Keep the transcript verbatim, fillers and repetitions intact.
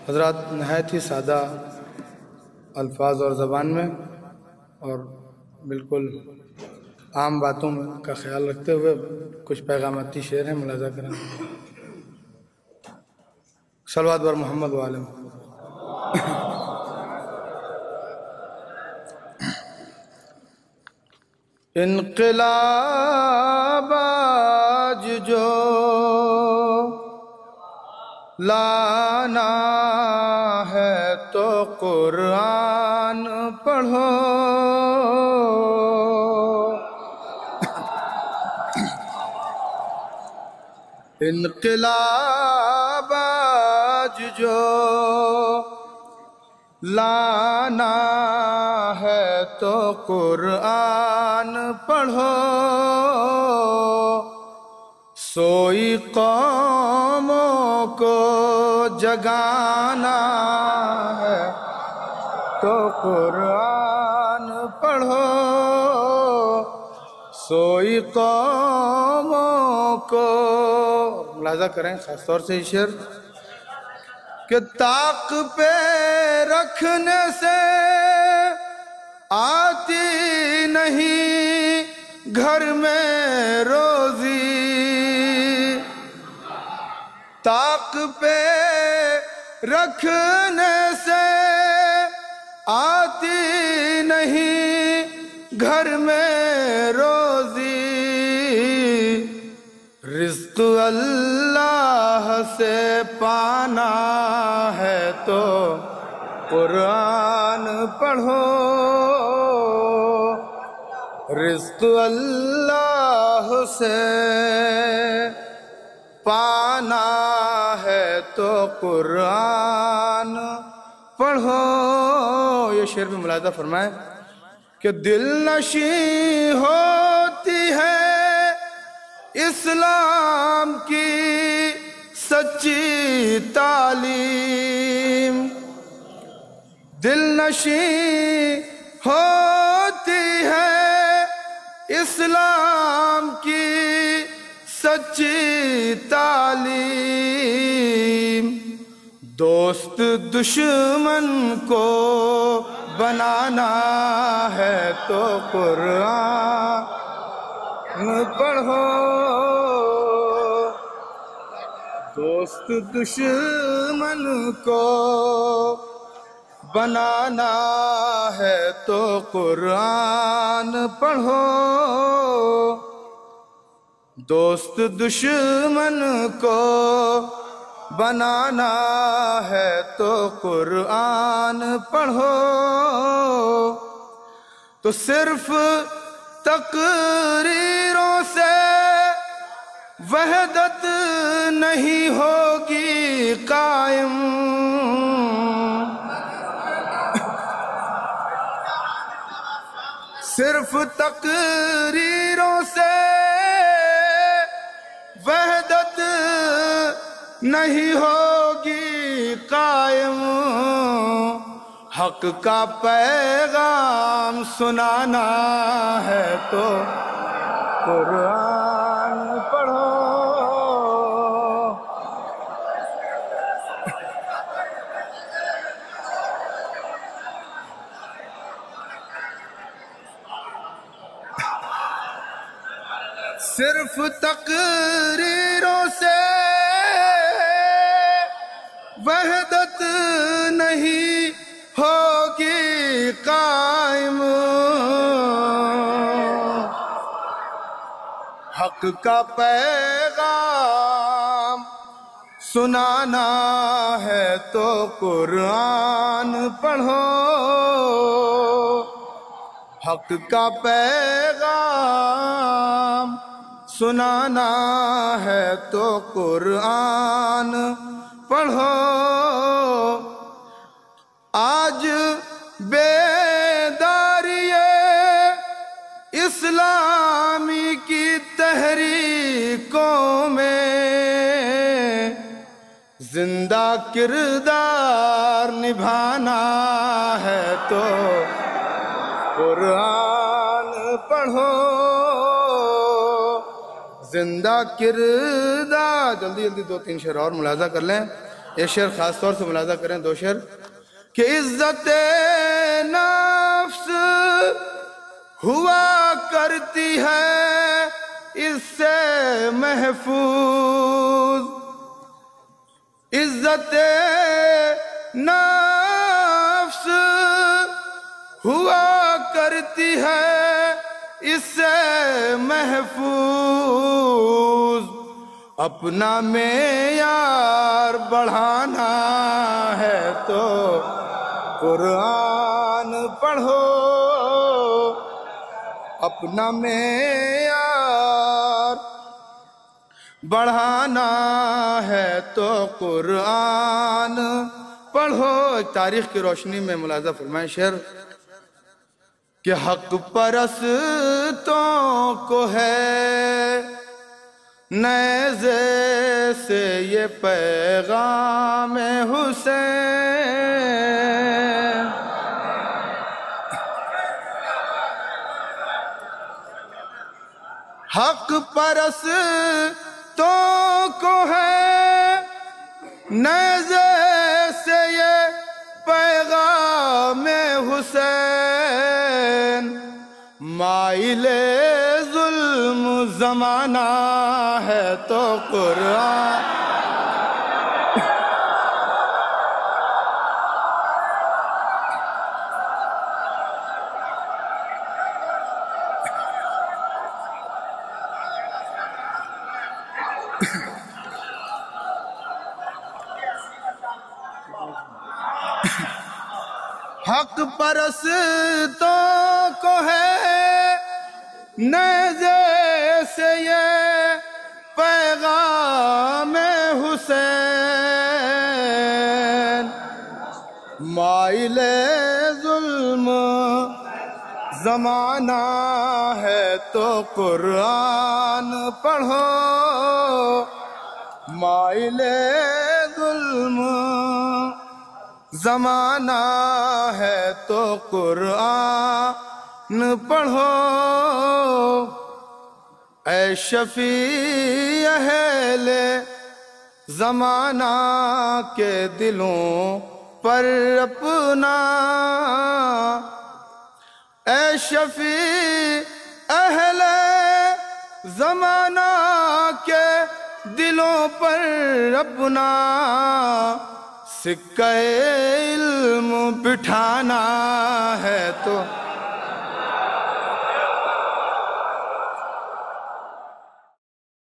حضرات نہایت ہی سادہ الفاظ اور زبان میں اور بالکل عام باتوں کا خیال رکھتے ہوئے کچھ پیغاماتی شعر ہیں، ملاحظہ کریں۔ صلوات بر محمد و آل محمد۔ انقلاب آج جو لانا ہے تو قرآن پڑھو، انقلاب آج جو لانا ہے تو قرآن پڑھو، سوئی قوموں کو جگانا ہے تو قرآن پڑھو، سوئی قوموں کو۔ ملاحظہ کریں خاص طور سے یہ شعر کہ طاق پہ رکھنے سے آتی نہیں گھر میں روزی، طاق پہ رکھنے سے آتی نہیں گھر میں روزی، رزق اللہ سے پانا ہے تو قرآن پڑھو، رزق اللہ سے پانا ہے تو قرآن پڑھو۔ یہ شعر بھی ملاحظہ فرمائیں کہ دل نشیں ہوتی ہے اسلام کی سچی تعلیم، دل نشیں ہوتی ہے اسلام کی سچی تعلیم، دوست دشمن کو بنانا ہے تو قرآن پڑھو، دوست دشمن کو بنانا ہے تو قرآن پڑھو، دوست دشمن کو بنانا ہے تو قرآن پڑھو، تو صرف تقریروں سے وحدت نہیں ہوگی قائم، صرف تقریروں سے وحدت نہیں ہوگی قائم، حق کا پیغام سنانا ہے تو قرآن پڑھو، صرف تقریروں سے وحدت نہیں ہوگی قائم، حق کا پیغام سنانا ہے تو قرآن پڑھو، حق کا پیغام سنانا ہے تو قرآن پڑھو، آج بیداری اسلامی کی تحریکوں میں زندہ کردار نبھانا ہے تو قرآن پڑھو، زندہ کردار۔ جلدی جلدی دو تین شعر اور ملاحظہ کر لیں یہ شعر خاص طور سے ملاحظہ کریں، دو شعر کہ عزت نفس ہوا کرتی ہے اس سے محفوظ، عزت نفس ہوا کرتی ہے اس سے محفوظ، اپنا معیار بڑھانا ہے تو قرآن پڑھو، اپنا معیار بڑھانا ہے تو قرآن پڑھو۔ ایک تاریخ کی روشنی میں ملاحظہ فرمائیں شعر کہ حق پرستوں کو ہے نیزے سے یہ پیغام حسین، حق پرستوں کو ہے نیزے سے یہ پیغام حسین، مائل ظلم زمانہ ہے تو قرآن حق پرستوں کو ہے نیزے سے یہ پیغام حسین، مائل ظلم زمانہ ہے تو قرآن پڑھو، مائل ظلم زمانہ ہے تو قرآن پڑھو، اے شفیع اہل زمانہ کے دلوں پر اپنا، اے شفیع اہل زمانہ کے دلوں پر اپنا سکہ علم بٹھانا ہے تو